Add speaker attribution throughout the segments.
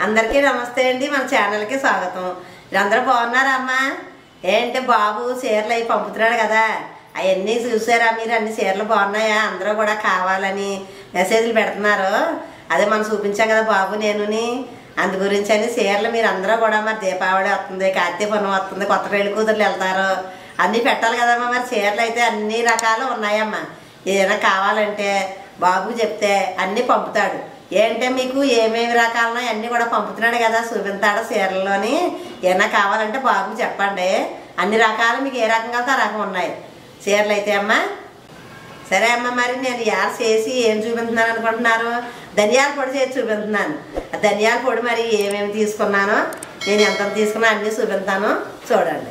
Speaker 1: అందరికీ నమస్తే అండి. మన ఛానల్కి స్వాగతం. అందరూ బాగున్నారా అమ్మా? ఏంటి బాబు చీరలు అవి పంపుతున్నాడు కదా, అవన్నీ చూసారా మీరు? అన్ని చీరలు బాగున్నాయా? అందరూ కూడా కావాలని మెసేజ్లు పెడుతున్నారు. అదే మనం చూపించాం కదా బాబు నేనుని, అందు గురించి అని చీరలు మీరు అందరూ కూడా మరి దీపావళి వస్తుంది, కార్తీక పన్ను వస్తుంది, కొత్త పెళ్లి కూతుర్లు వెళ్తారు, అన్నీ పెట్టాలి కదమ్మా. మరి చీరలు అయితే అన్ని రకాలు ఉన్నాయమ్మా. ఏదైనా కావాలంటే బాబు చెప్తే అన్నీ పంపుతాడు. ఏంటంటే మీకు ఏమేమి రకాలనో అన్నీ కూడా పంపుతున్నాడు కదా, చూపించాడు చీరల్లోని. ఏమైనా కావాలంటే బాబు చెప్పండి, అన్ని రకాలు మీకు ఏ రకంగా ఆ రకం ఉన్నాయి చీరలు అయితే అమ్మా. సరే అమ్మ, మరి నేను యాడ్ చేసి ఏం చూపించున్నాను అనుకుంటున్నారు? ధనియాల పొడి చేసి చూపించున్నాను. ఆ ధనియాల పొడి మరి ఏమేమి తీసుకున్నానో, నేను ఎంత తీసుకున్నా అన్నీ చూపిస్తాను, చూడండి.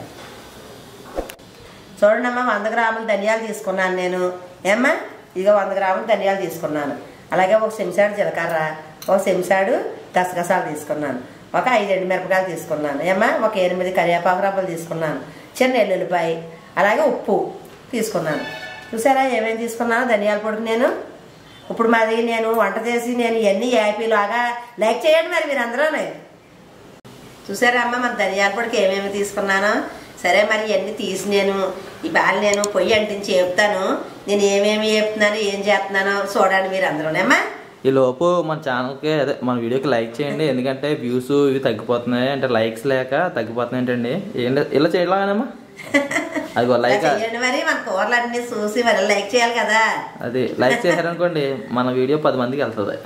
Speaker 1: చూడండి అమ్మ, 100 గ్రాముల ధనియాలు తీసుకున్నాను నేను. ఏమ్మా, ఇదిగో 100 గ్రాముల ధనియాలు తీసుకున్నాను. అలాగే ఒక చెంచాడు జీలకర్ర, ఒక చెంచాడు గసగసాలు తీసుకున్నాను, ఒక 5 ఎండుమిరపకాయలు తీసుకున్నాను. ఏమ్మా, ఒక 8 కరివేపాకు రబ్బలు తీసుకున్నాను, చిన్న ఎల్లుల్లిపాయ, అలాగే ఉప్పు తీసుకున్నాను. చూసారా ఏమేమి తీసుకున్నాను ధనియాల పొడికి నేను. ఇప్పుడు మాది నేను వంట చేసి నేను ఇవన్నీ యాపీలాగా లైక్ చేయండి మరి మీరు అందరూ. చూసారా అమ్మ మన ధనియాల పొడికి ఏమేమి తీసుకున్నానో. సరే మరి ఇవన్నీ తీసి నేను ఈ బాల్ నేను పొయ్యి అంటించి వేపుతాను. నేను ఏమేమి వేపుతున్నాను ఏం చేస్తున్నానో చూడండి మీరు అందరూనేమ్మా.
Speaker 2: ఈ లోపు మన ఛానల్కి అదే మన వీడియోకి లైక్ చేయండి, ఎందుకంటే వ్యూస్ ఇవి తగ్గిపోతున్నాయి, అంటే లైక్స్ లేక తగ్గిపోతున్నాయి. ఏంటండి ఇలా చేయలాగానమ్మా, అది లైక్
Speaker 1: చేయండి మరి. మన కూరలన్నీ చూసి మరి లైక్ చేయాలి కదా.
Speaker 2: అది లైక్ చేశారనుకోండి మన వీడియో 10 మందికి వెళ్తుంది.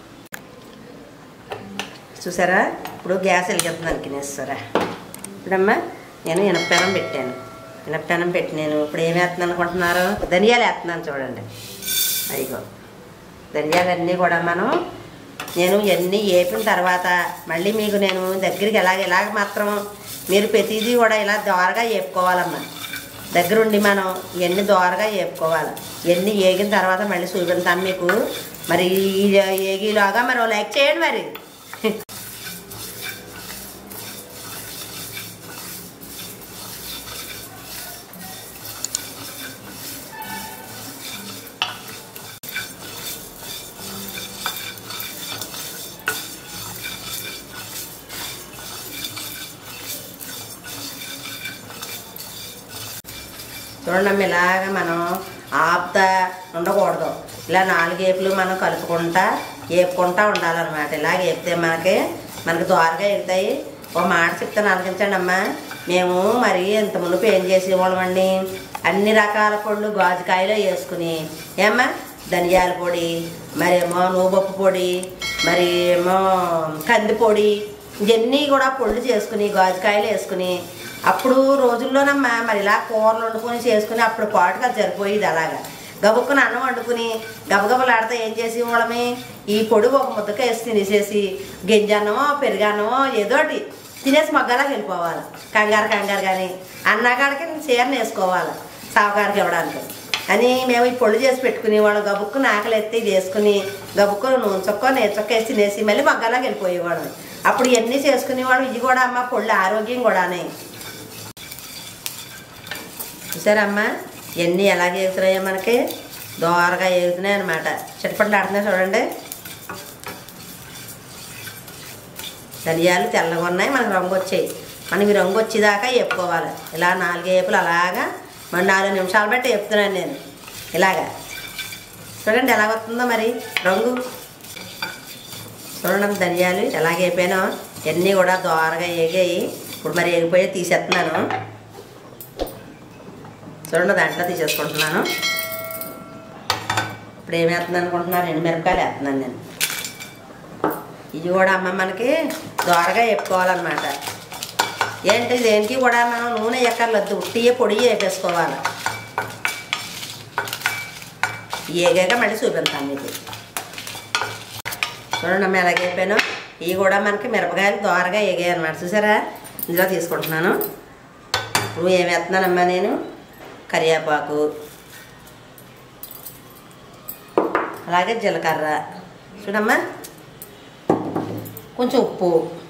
Speaker 1: చూసారా ఇప్పుడు గ్యాస్ వెలిగిస్తున్నాను తినేస్తారా. ఇప్పుడమ్మా నేను ఇనపపెనం పెట్టాను. ఇనపపెనం పెట్టి నేను ఇప్పుడు ఏమి వేస్తున్నాను అనుకుంటున్నారు? ధనియాలు వేస్తున్నాను చూడండి. అయ్యో ధనియాలన్నీ కూడా నేను ఇవన్నీ వేపిన తర్వాత మళ్ళీ మీకు నేను దగ్గరికి ఇలాగ మాత్రం మీరు ప్రతిదీ కూడా ఇలా దోరగా వేపుకోవాలమ్మా. దగ్గరుండి మనం ఇవన్నీ దోరగా వేపుకోవాలి. ఇవన్నీ వేగిన తర్వాత మళ్ళీ చూపిస్తాను మీకు. మరి ఏగిలాగా మరి లైక్ చేయండి మరి. చూడండి ఇలాగ మనం ఆపుతా ఉండకూడదు. ఇలా 4 ఏపులు మనం కలుపుకుంటా వేపుకుంటా ఉండాలన్నమాట. ఇలాగ వేపితే మనకి దోరగా వెళ్తాయి. ఒక మాట చెప్తాను ఆలోచించండి అమ్మా. మేము మరి ఇంత మునుపు ఏం చేసేవాళ్ళమండి, అన్ని రకాల పొడులు గాజుకాయలో వేసుకుని ఏమ్మా ధనియాల పొడి, మరేమో నువ్వుపప్పు పొడి, మరి ఏమో కంది పొడి, ఇవన్నీ కూడా పొళ్ళు చేసుకుని గాజుకాయలు వేసుకుని అప్పుడు రోజుల్లోనమ్మా మరి ఇలా కూరలు వండుకొని చేసుకుని అప్పుడు పాటుగా సరిపోయేది. అలాగా గబుక్కుని అన్నం వండుకుని గబగబలాడితే ఏం చేసేవాళ్ళమే, ఈ పొడి ఒక ముద్దక వేసి తినేసేసి గింజన్నమో పెరుగన్నమో ఏదోటి తినేసి మగ్గలాగా వెళ్ళిపోవాలి. కంగారు కానీ అన్నగాడికి చీరను వేసుకోవాలి సావుకారికి ఇవ్వడానికి అని మేము ఈ పొడి చేసి పెట్టుకునేవాళ్ళం. గబుక్కుని ఆకలి ఎత్తి ఇది వేసుకుని గబుక్కుని నూనె చొక్క నీరు చొక్క వేసి తినేసి మళ్ళీ మగ్గలాగా వెళ్ళిపోయేవాళ్ళం. అప్పుడు ఇవన్నీ చేసుకునేవాళ్ళం. ఇది కూడా అమ్మ పొళ్ళు ఆరోగ్యం కూడానే. చూసారమ్మా ఇవన్నీ ఎలాగ ఎగుతున్నాయో మనకి దోరగా ఎగుతున్నాయి అన్నమాట. చిటపట్లు ఆడుతున్నాయి చూడండి. ధనియాలు తెల్లగా ఉన్నాయి, మనకు రంగు వచ్చాయి. మనకి రంగు వచ్చేదాకా వేపుకోవాలి. ఇలా 4 ఏపులు అలాగా 4 నిమిషాలు బట్టి వేపుతున్నాను నేను. ఇలాగా చూడండి ఎలాగ వస్తుందో మరి రంగు. చూడండి ధనియాలు ఎలాగ వేపానో ఇవన్నీ కూడా దోరగా వేగాయి. ఇప్పుడు మరి వేగిపోయి తీసేస్తున్నాను. చూడండి దాంట్లో తీసేసుకుంటున్నాను. ఇప్పుడు ఏమి వేస్తున్నాను అనుకుంటున్నాను? ఎండుమిరపకాయలు వేస్తున్నాను నేను. ఇవి కూడా అమ్మ మనకి దోరగా వేపుకోవాలన్నమాట. ఏంటి దేనికి కూడా మనం నూనె ఎక్కర్లొద్దు, ఉట్టియే పొడి వేపేసుకోవాలి. ఏగాక మళ్ళీ చూపిస్తాను మీకు. చూడండి అమ్మ ఎలాగ వేపాను. ఇవి కూడా మనకి మిరపకాయలు దోరగా వేగాయి అన్నమాట. చూసారా ఇందులో తీసుకుంటున్నాను. ఇప్పుడు ఏమి వేస్తున్నానమ్మా నేను? కరివేపాకు, అలాగే జీలకర్ర, చూడమ్మా కొంచెం ఉప్పు,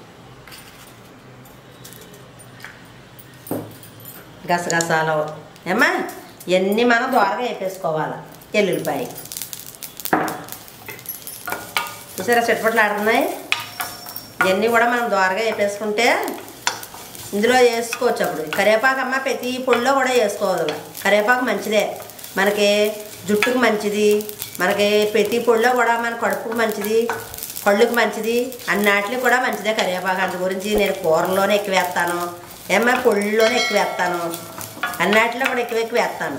Speaker 1: గసగసాలు ఏమ్మా ఇవన్నీ మనం దోరగా వేపేసుకోవాలి. ఎల్లుల్లిపాయ చూసారా చిటపట్లు ఆడుతున్నాయి. ఇవన్నీ కూడా మనం దోరగా వేపేసుకుంటే ఇందులో వేసుకోవచ్చు. అప్పుడు కరివేపాకు అమ్మ ప్రతి పొడిలో కూడా వేసుకోవాలి. కరివేపాకు మంచిదే, మనకి జుట్టుకు మంచిది, మనకి ప్రతి పొడిలో కూడా మన కడుపుకు మంచిది, కళ్ళుకి మంచిది, అన్నిటికి కూడా మంచిదే కరివేపాకు. అందు గురించి నేను కూరలోనే ఎక్కువ వేస్తాను, ఏమన్నా పొడిలోనే ఎక్కువ వేస్తాను, అన్నిటిలో కూడా ఎక్కువ వేస్తాను.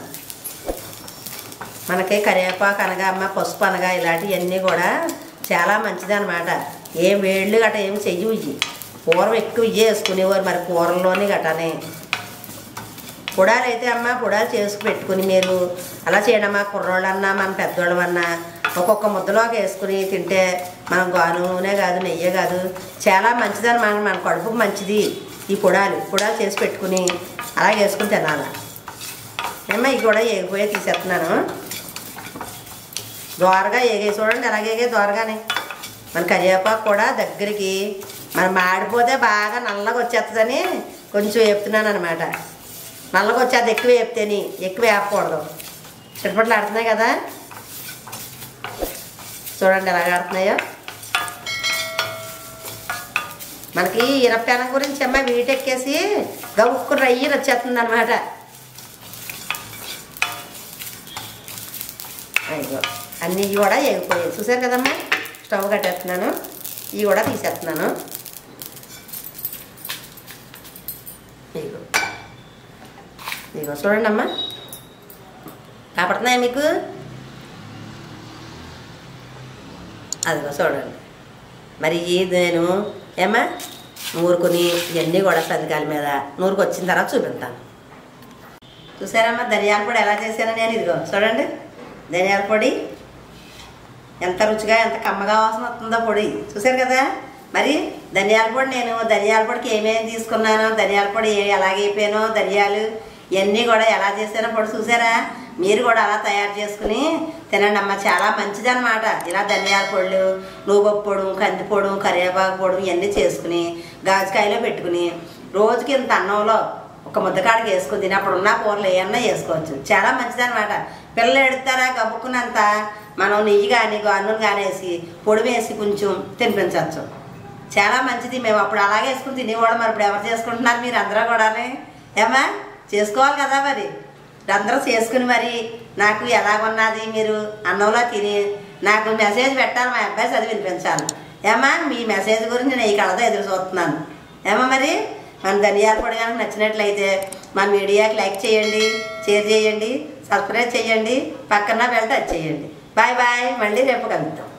Speaker 1: మనకి కరివేపాకు అనగా అమ్మ పసుపు అనగా ఇలాంటివన్నీ కూడా చాలా మంచిది అనమాట. ఏం వేళ్ళు గట్ట ఏమి చెయ్యవు. ఇవి పూర్వం ఎక్కువ ఇవే వేసుకునేవారు, మరి కూరల్లోని గట్టానే. పొడాలు అయితే అమ్మ పొడాలు చేసుకు పెట్టుకుని మీరు అలా చేయడమ్మా. కుర్రోళ్ళన్నా మన పెద్దోళ్ళమన్నా ఒక్కొక్క ముద్దలోకి వేసుకుని తింటే మనం నూనె కాదు నెయ్యే కాదు చాలా మంచిదని మన కడుపుకు మంచిది. ఈ పొడాలు చేసి పెట్టుకుని అలా వేసుకుని తినాలి. ఏమో ఇవి కూడా ఏగిపోయే తీసేస్తున్నాను. దోరగా ఏగే చూడండి, అలాగే దోరగానే. మన కరివేపాకు కూడా దగ్గరికి మనం మాడిపోతే బాగా నల్లగా వచ్చేస్తుందని కొంచెం వేపుతున్నాను అనమాట. నల్లగా వచ్చేది ఎక్కువ వేపితేని, ఎక్కువ వేపకూడదు. చిటపట్లు ఆడుతున్నాయి కదా, చూడండి ఎలాగ ఆడుతున్నాయో. మనకి ఇనపకాయల గురించి అమ్మ వీటెక్కేసి గవుక్కుని రయ్యని వచ్చేస్తుంది అనమాట. అయ్యో అన్నీ కూడా ఎగిపోయాయి చూసారు కదమ్మా. స్టవ్ కట్టేస్తున్నాను, ఇవి కూడా తీసేస్తున్నాను. ఇదిగో చూడండి అమ్మా, కాపడుతున్నాయా మీకు? అదిగో చూడండి. మరి నేను ఏమా నూరుకొని ఇవన్నీ కూడా సందికాయల మీద నూరుకు వచ్చిన తర్వాత చూపిస్తాను. చూసారమ్మా ధనియాల పొడి ఎలా చేశానో నేను. ఇదిగో చూడండి ధనియాల పొడి ఎంత రుచిగా ఎంత కమ్మగా వాసన వస్తుందో పొడి. చూసారు కదా. మరి ధనియాల పొడి నేను ధనియాల పొడికి ఏమేమి తీసుకున్నానో, ధనియాల పొడి ఎలాగైపోయానో, ధనియాలు ఇవన్నీ కూడా ఎలా చేశానో పొడి చూసారా. మీరు కూడా అలా తయారు చేసుకుని తినండి అమ్మ, చాలా మంచిది అనమాట. ఇలా ధనియాల పొడులు, నువ్వుపప్పు పొడు, కందిపొడు, కరివేపాకు పొడు ఇవన్నీ చేసుకుని గాజుకాయలో పెట్టుకుని రోజుకి ఇంత అన్నంలో ఒక ముద్దకాడికి వేసుకుని తిని అప్పుడు ఉన్న కూరలు ఏమన్నా వేసుకోవచ్చు. చాలా మంచిది అనమాట. పిల్లలు ఎడుతారా గబుక్కునంత మనం నెయ్యి కానీ నూనె కానీ వేసి పొడి వేసి కొంచెం తినిపించవచ్చు. చాలా మంచిది. మేము అప్పుడు అలాగే వేసుకుని తినేవాడు. మరి ఇప్పుడు ఎవరు చేసుకుంటున్నారు? మీరు అందరూ కూడా ఏమా చేసుకోవాలి కదా. మరి అందరూ చేసుకుని మరి నాకు ఎలాగున్నది మీరు అన్నంలో తిని నాకు మెసేజ్ పెట్టాలి. మా అబ్బాయి చదివి వినిపించాలి. ఏమా మీ మెసేజ్ గురించి నేను ఈ కళతో ఎదురు చూస్తున్నాను. ఏమో మరి మన ధనియాల పొడి కనుక నచ్చినట్లయితే మన వీడియోకి లైక్ చేయండి, షేర్ చేయండి, సబ్స్క్రైబ్ చేయండి, పక్కన బెల్ టచ్ చేయండి. బాయ్ బాయ్, మళ్ళీ రేపు కలుద్దాం.